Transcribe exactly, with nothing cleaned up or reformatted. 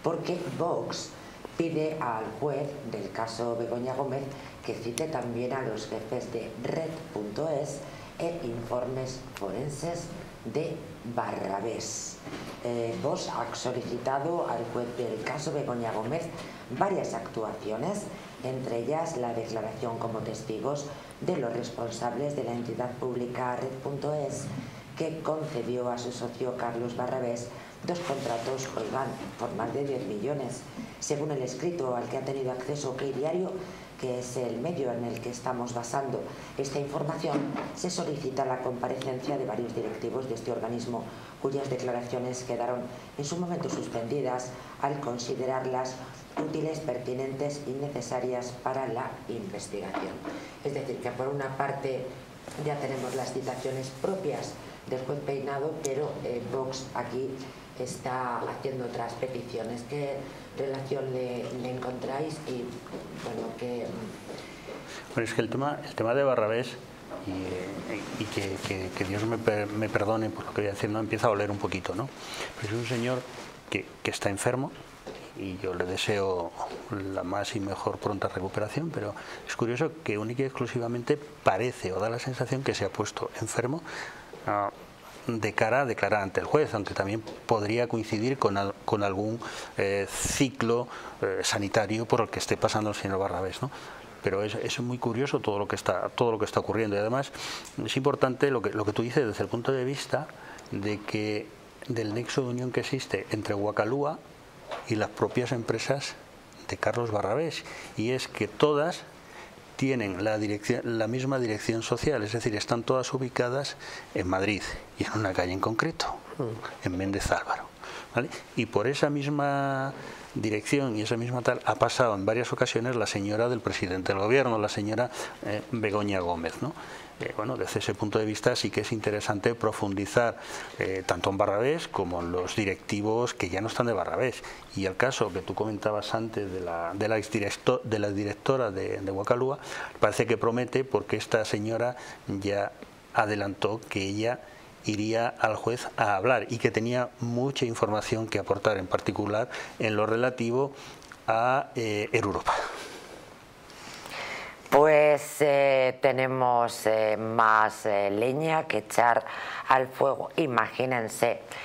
porque Vox pide al juez del caso Begoña Gómez que cite también a los jefes de Red punto es e informes forenses de Barrabés. Eh, Vox ha solicitado al juez del caso Begoña Gómez varias actuaciones, entre ellas la declaración como testigos de los responsables de la entidad pública Red punto es, que concedió a su socio Carlos Barrabés dos contratos, oigan, por más de diez millones. Según el escrito al que ha tenido acceso OK Diario, que es el medio en el que estamos basando esta información, se solicita la comparecencia de varios directivos de este organismo, cuyas declaraciones quedaron en su momento suspendidas al considerarlas útiles, pertinentes y necesarias para la investigación. Es decir, que por una parte ya tenemos las citaciones propias del juez Peinado, pero eh, Vox aquí está haciendo otras peticiones. ¿Qué relación le, le encontráis? Y bueno, que... Bueno, es que el tema, el tema de Barrabés, y, y que, que, que Dios me, me perdone por lo que voy a decir, no empieza a oler un poquito, ¿no? Pues es un señor que, que está enfermo, y yo le deseo la más y mejor pronta recuperación, pero es curioso que única y exclusivamente parece o da la sensación que se ha puesto enfermo uh, de cara a declarar ante el juez, aunque también podría coincidir con, al, con algún eh, ciclo eh, sanitario por el que esté pasando el señor Barrabés, ¿no? Pero es, es muy curioso todo lo que está todo lo que está ocurriendo, y además es importante lo que, lo que tú dices desde el punto de vista de que del nexo de unión que existe entre Guacalúa y las propias empresas de Carlos Barrabés, y es que todas tienen la, dirección, la misma dirección social, es decir, están todas ubicadas en Madrid y en una calle en concreto, en Méndez Álvaro, ¿vale? Y por esa misma dirección y esa misma tal ha pasado en varias ocasiones la señora del presidente del gobierno, la señora eh, Begoña Gómez, ¿no? Eh, bueno, desde ese punto de vista sí que es interesante profundizar eh, tanto en Barrabés como en los directivos que ya no están de Barrabés. Y el caso que tú comentabas antes de la, de la, exdirector, de la directora de, de Guacalúa, parece que promete, porque esta señora ya adelantó que ella iría al juez a hablar y que tenía mucha información que aportar, en particular en lo relativo a eh, Europa. Pues eh, tenemos eh, más eh, leña que echar al fuego. Imagínense